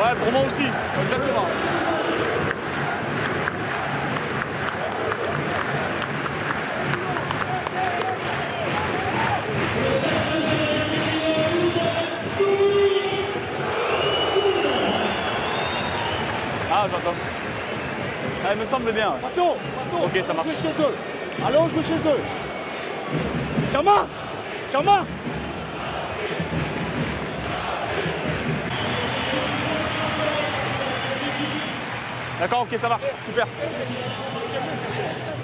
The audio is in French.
Ouais, pour moi aussi, exactement. Ah, j'entends. Ah, il me semble bien. Attends, ok, ça marche. Je vais chez eux. Allons, je vais chez eux. Kama, Kama. D'accord, ok, ça marche. Super.